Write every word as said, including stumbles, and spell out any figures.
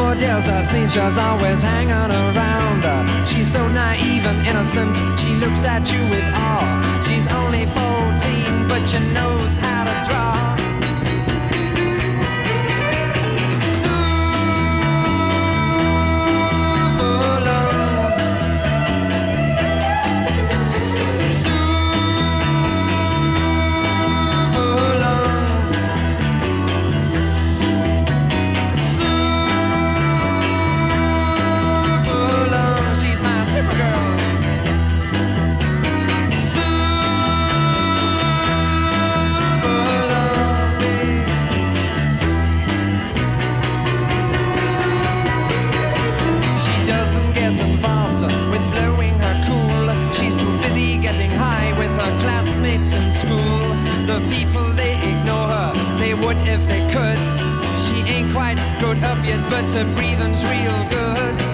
dares I seen she's always hanging around. She's so naive and innocent, she looks at you with awe. She's only fourteen, but she knows how to draw. Classmates in school, the people they ignore her, they would if they could. She ain't quite grown up yet, but her breathing's real good.